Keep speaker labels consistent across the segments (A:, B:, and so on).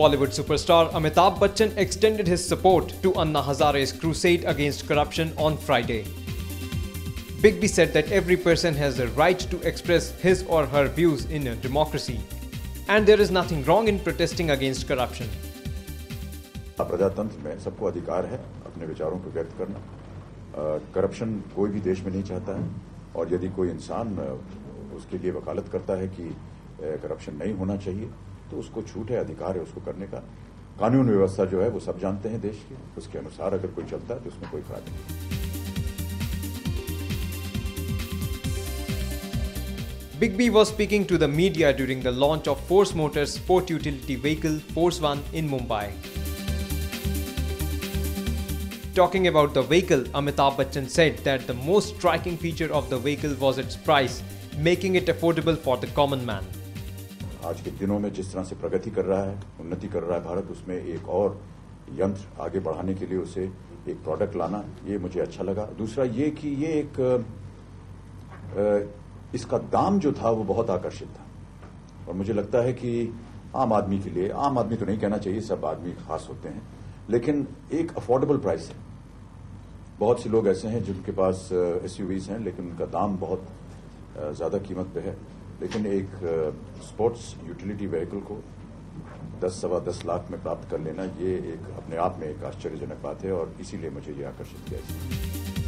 A: Bollywood superstar Amitabh Bachchan extended his support to Anna Hazare's crusade against corruption on Friday. Big B said that every person has the right to express his or her views in a democracy, and there is nothing wrong in protesting against corruption.
B: प्रजातंत्र में सबको अधिकार है अपने विचारों को व्यक्त करना। करप्शन कोई भी देश में नहीं चाहता है, और यदि कोई इंसान उसके लिए वकालत करता है कि करप्शन नहीं होना चाहिए, तो उसको छूट है, अधिकार है उसको करने का। कानून व्यवस्था जो है वो सब जानते हैं देश की, उसके अनुसार अगर कोई चलता है तो उसमें कोई खराबी नहीं।
A: Big B was speaking to the media during the launch of Force Motors sport utility vehicle Force One in Mumbai. Talking about the vehicle, Amitabh Bachchan said that the most striking feature of the vehicle was its price, making it affordable for the common man.
B: आज के दिनों में जिस तरह से प्रगति कर रहा है, उन्नति कर रहा है भारत, उसमें एक और यंत्र आगे बढ़ाने के लिए उसे एक प्रोडक्ट लाना, ये मुझे अच्छा लगा। दूसरा ये कि ये एक इसका दाम जो था वो बहुत आकर्षित था, और मुझे लगता है कि आम आदमी के लिए, आम आदमी तो नहीं कहना चाहिए, सब आदमी खास होते हैं, लेकिन एक अफोर्डेबल प्राइस है। बहुत से लोग ऐसे हैं जिनके पास एसयूवीज हैं, लेकिन उनका दाम बहुत ज्यादा कीमत पे है, लेकिन एक स्पोर्ट्स यूटिलिटी व्हीकल को 10-10 लाख में प्राप्त कर लेना, ये एक अपने आप में एक आश्चर्यजनक बात है, और इसीलिए मुझे ये आकर्षित किया।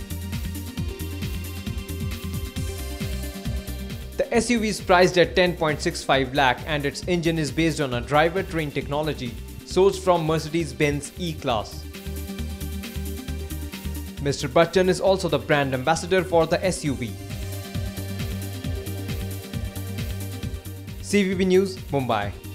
A: The SUV is priced at 10.65 lakh and its engine is based on a driver-train technology sourced from Mercedes-Benz E-Class. Mr. Bachchan is also the brand ambassador for the SUV. CVB News, Mumbai.